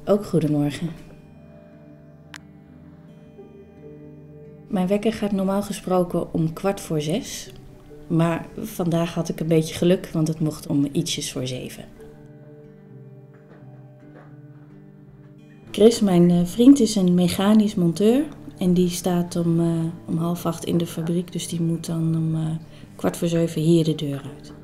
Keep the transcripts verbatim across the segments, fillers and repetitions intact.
Ook goedemorgen. Mijn wekker gaat normaal gesproken om kwart voor zes. Maar vandaag had ik een beetje geluk, want het mocht om ietsjes voor zeven. Chris, mijn vriend, is een mechanisch monteur. En die staat om, uh, om half acht in de fabriek. Dus die moet dan om uh, kwart voor zeven hier de deur uit.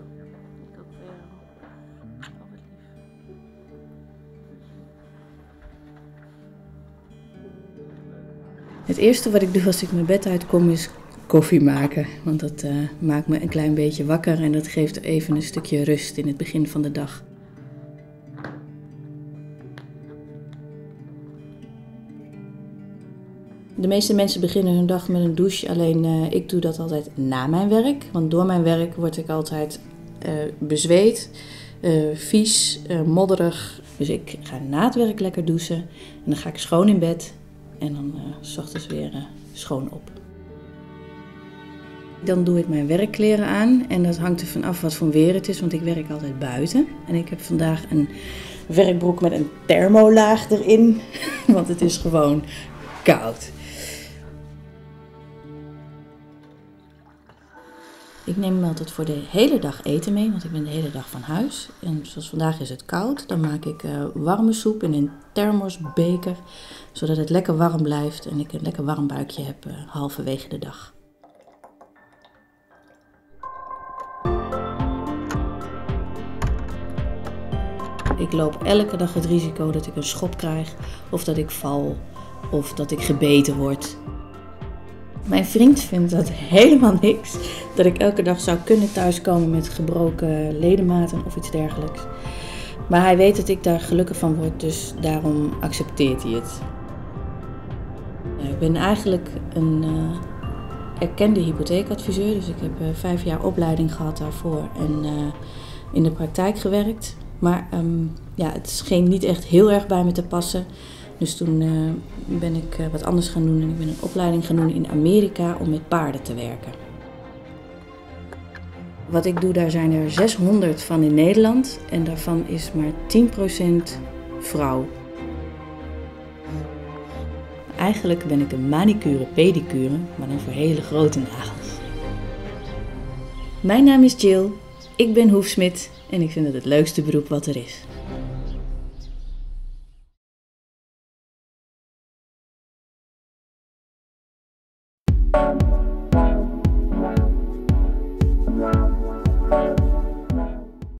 Het eerste wat ik doe als ik mijn bed uitkom is koffie maken. Want dat uh, maakt me een klein beetje wakker en dat geeft even een stukje rust in het begin van de dag. De meeste mensen beginnen hun dag met een douche, alleen uh, ik doe dat altijd na mijn werk. Want door mijn werk word ik altijd uh, bezweet, uh, vies, uh, modderig. Dus ik ga na het werk lekker douchen en dan ga ik schoon in bed en dan uh, 's ochtends weer uh, schoon op. Dan doe ik mijn werkkleren aan en dat hangt er van af wat voor weer het is, want ik werk altijd buiten. En ik heb vandaag een werkbroek met een thermolaag erin, want het is gewoon koud. Ik neem altijd voor de hele dag eten mee, want ik ben de hele dag van huis. En zoals vandaag is het koud, dan maak ik uh, warme soep in een thermosbeker, zodat het lekker warm blijft en ik een lekker warm buikje heb uh, halverwege de dag. Ik loop elke dag het risico dat ik een schop krijg, of dat ik val, of dat ik gebeten word. Mijn vriend vindt dat helemaal niks, dat ik elke dag zou kunnen thuiskomen met gebroken ledematen of iets dergelijks. Maar hij weet dat ik daar gelukkig van word, dus daarom accepteert hij het. Ik ben eigenlijk een uh, erkende hypotheekadviseur, dus ik heb uh, vijf jaar opleiding gehad daarvoor en uh, in de praktijk gewerkt. Maar um, ja, het scheen niet echt heel erg bij me te passen. Dus toen uh, ben ik uh, wat anders gaan doen en ik ben een opleiding gaan doen in Amerika om met paarden te werken. Wat ik doe, daar zijn er zeshonderd van in Nederland en daarvan is maar tien procent vrouw. Eigenlijk ben ik een manicure pedicure, maar dan voor hele grote nagels. Mijn naam is Jill, ik ben hoefsmid en ik vind het het leukste beroep wat er is.